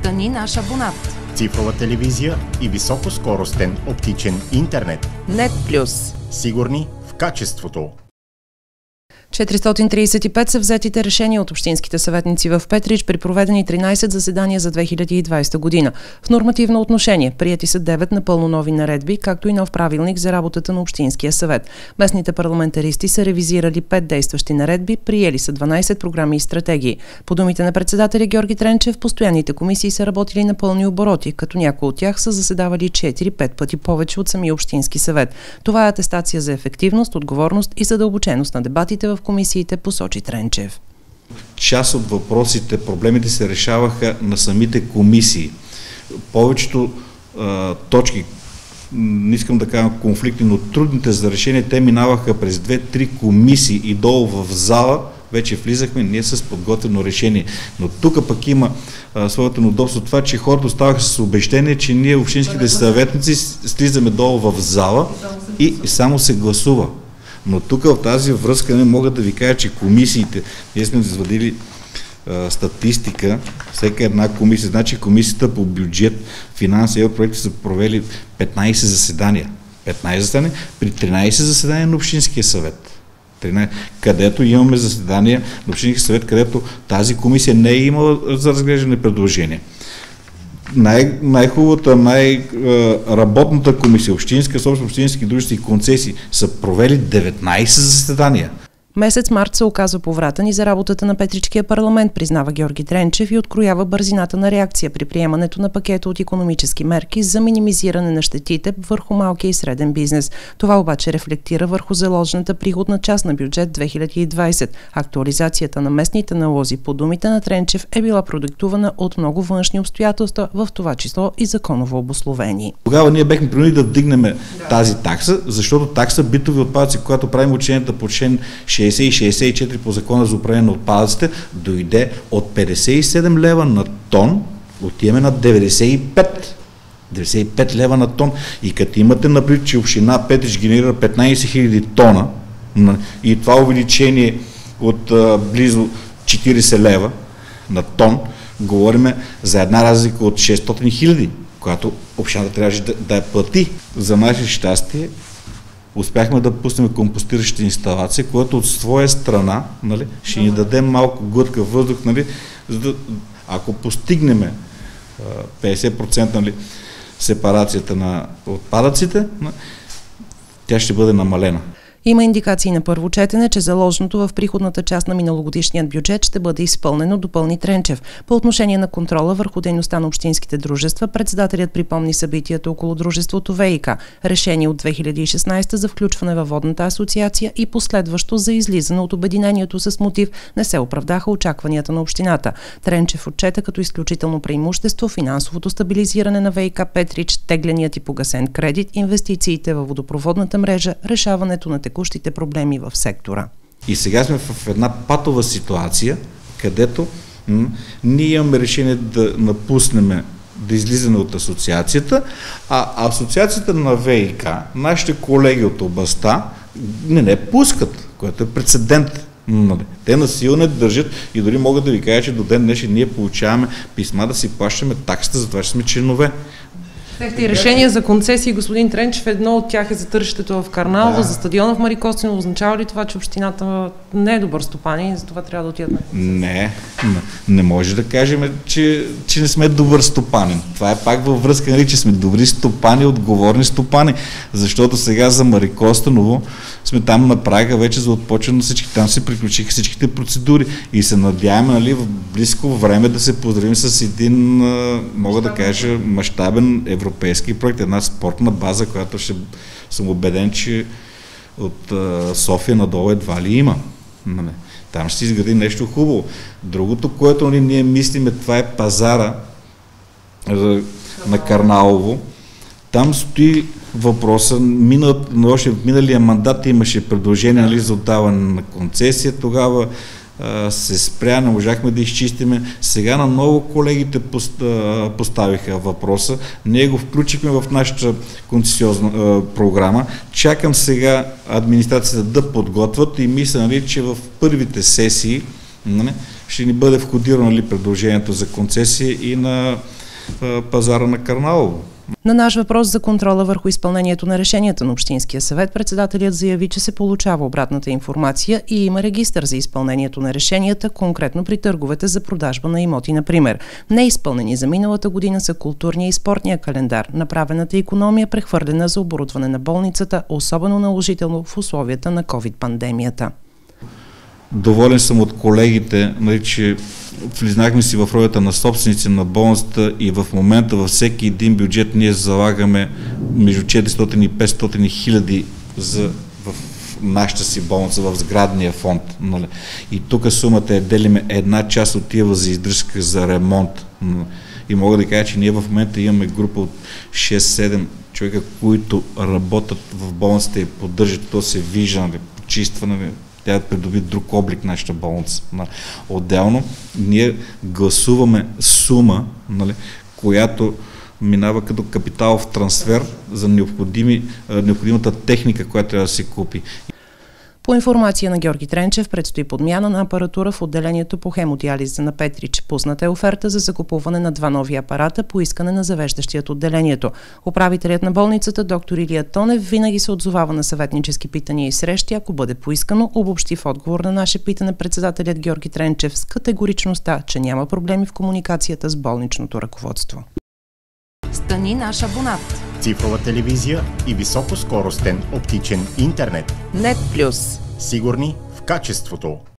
Стани наш абонат. Цифрова телевизия и високоскоростен оптичен интернет. Нет Плюс. Сигурни в качеството. 435 са взетите решения от общинските съветници в Петрич при проведени 13 заседания за 2020 година. В нормативно отношение приети са 9 напълно нови наредби, както и нов правилник за работата на Общинския съвет. Местните парламентаристи са ревизирали 5 действащи наредби, приели са 12 програми и стратегии. По думите на председателя Георги Тренчев, постоянните комисии са работили на пълни обороти, като някои от тях са заседавали 4-5 пъти повече от самия Общински съвет. Това е атестация за ефективност, отговорност и задълбоченост на дебатите в комисиите, посочи Тренчев. Част от въпросите, проблемите се решаваха на самите комисии. Повечето точки, не искам да кажа конфликти, но трудните за решение, те минаваха през 2-3 комисии и долу в зала, вече влизахме ние с подготвено решение. Но тук пък има своето неудобство това, че хората оставаха с убеждение, че ние, общинските съветници, слизаме долу в зала и само се гласува. Но тук в тази връзка не мога да ви кажа, че комисиите, ние сме извадили статистика, всяка една комисия, значи комисията по бюджет, финанси и европроекти са провели 15 заседания. 15 заседания при 13 заседания на Общинския съвет. Където имаме заседания на Общинския съвет, където тази комисия не е имала за разглеждане предложения. Най-хубавата, най-работната комисия, общинска, собствено общински дружества и концесии са провели 19 заседания. Месец март се оказва повратен и за работата на Петричкия парламент, признава Георги Тренчев и откроява бързината на реакция при приемането на пакета от икономически мерки за минимизиране на щетите върху малкия и среден бизнес. Това обаче рефлектира върху заложената приходна част на бюджет 2020. Актуализацията на местните налози, по думите на Тренчев, е била продиктувана от много външни обстоятелства, в това число и законово обусловени. Тогава ние бехме принудени да вдигнем тази такса, защото такса битови отпадъци, когато правим ученията по член 60 и 64 по закона за управление на отпадъците, дойде от 57 лева на тон, отиваме на 95. 95 лева на тон. И като имате, например, че община Петрич генерира 15 000 тона и това увеличение от близо 40 лева на тон, говорим за една разлика от 600 000, която общината трябваше да я плати. За наше щастие, успяхме да пуснем компостираща инсталация, която от своя страна, нали, ще ни даде малко глътка въздух, нали, за да, ако постигнем 50% нали, сепарацията на отпадъците, тя ще бъде намалена. Има индикации на първо четене, че заложеното в приходната част на миналогодишният бюджет ще бъде изпълнено, допълни Тренчев. По отношение на контрола върху дейността на общинските дружества, председателят припомни събитията около дружеството ВИК, решение от 2016 за включване във водната асоциация и последващо за излизане от обединението с мотив не се оправдаха очакванията на общината. Тренчев отчета като изключително преимущество финансовото стабилизиране на ВИК Петрич, тегленият и погасен кредит, инвестициите във водопроводната мрежа, решаването на текущите проблеми в сектора. И сега сме в една патова ситуация, където ние имаме решение да напуснем, да излизаме от асоциацията, а асоциацията на ВИК, нашите колеги от областта, не пускат, което е прецедент. Те насилно не държат и дори могат да ви кажа, че до ден днешен ние получаваме писма да си плащаме таксата за това, че сме членове. Техте и решения за концесии, господин Тренчев, едно от тях е за тържището в Карнал, за стадиона в Марикостино. Означава ли това, че общината не е добър стопанин и за това трябва да отидат на концесия? Не може да кажем, че не сме добър стопанин. Това е пак във връзка, нали, че сме добри стопани, отговорни стопани, защото сега за Марикостиново сме там на прага вече за отпочване на всички. Там се приключиха всичките процедури и се надяваме, нали, в близко време да се поздравим с един, мога да кажа, мащабен европейски проект, една спортна база, която съм убеден, че от София надолу едва ли има. Там ще се изгради нещо хубаво. Другото, което ние мислиме, това е пазара на Карналово. Там стои въпроса, още в миналия мандат имаше предложение, нали, за отдаване на концесия, тогава се спря, не можахме да изчистиме. Сега наново колегите поставиха въпроса. Ние го включихме в нашата концесионна програма. Чакам сега администрацията да подготвят и мисля, нали, че в първите сесии ще ни бъде входирано ли предложението за концесия и на пазара на Кърналово. На наш въпрос за контрола върху изпълнението на решенията на Общинския съвет, председателят заяви, че се получава обратната информация и има регистър за изпълнението на решенията, конкретно при търговете за продажба на имоти, например. Неизпълнени за миналата година са културния и спортния календар, направената икономия прехвърлена за оборудване на болницата, особено наложително в условията на COVID-пандемията. Доволен съм от колегите, че влизнахме си в ролята на собственици на болницата и в момента във всеки един бюджет ние залагаме между 400 и 500 хиляди в нашата си болница, в сградния фонд. Нали. И тук сумата делиме една част отива за издръжка, за ремонт. И мога да кажа, че ние в момента имаме група от 6-7 човека, които работят в болницата и поддържат, то се вижда, почистване, тя да придоби друг облик нашата болница. Отделно ние гласуваме сума, нали, която минава като капиталов трансфер за необходимата техника, която трябва да се купи. По информация на Георги Тренчев, предстои подмяна на апаратура в отделението по хемодиализа на Петрич. Пусната е оферта за закупуване на 2 нови апарата по искане на завеждащият отделението. Управителят на болницата, доктор Илия Тонев, винаги се отзовава на съветнически питания и срещи, ако бъде поискано, обобщи в отговор на наше питане председателят Георги Тренчев с категоричността, че няма проблеми в комуникацията с болничното ръководство. Стани наш абонат. Цифрова телевизия и високоскоростен оптичен интернет. Нет Плюс. Сигурни в качеството.